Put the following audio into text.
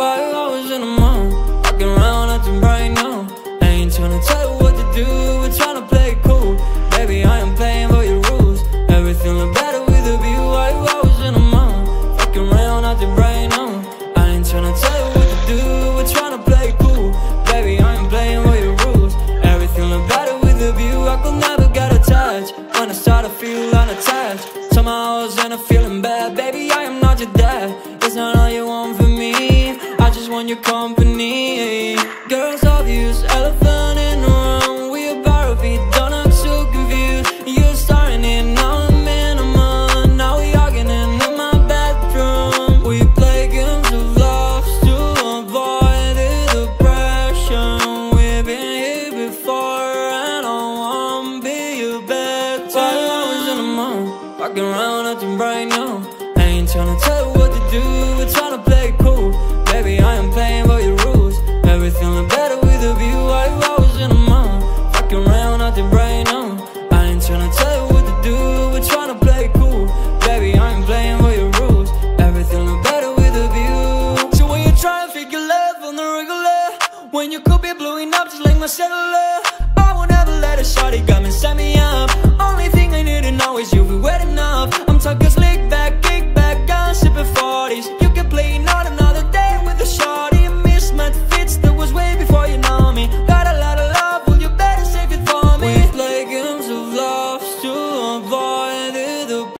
Why you always in the mood? Walking around acting right now. I ain't tryna tell you what to do, we're tryna play it cool. Baby, I am playing by your rules. Everything look better with a view. Why you always in the mood? Walking around acting right now. I ain't tryna tell you what to do, we're tryna play it cool. Baby, I am playing by your rules. Everything look better with a view. I could never get attached. When I start to feel unattached, somehow I was in a feeling bad. Baby, I am not your dad. It's not all you want from me, I just want your company. Girls obvious, elephant in the room. We about to be done, I'm so confused. You're starting it, now I'm in a month. Now we arguing in my bedroom. We play games of love to avoid the depression. We've been here before and I won't be your bed. Why you always in the mood? Walking around acting right now. I ain't tryna tell you what to do, we're tryna play it cool. Baby, I am playing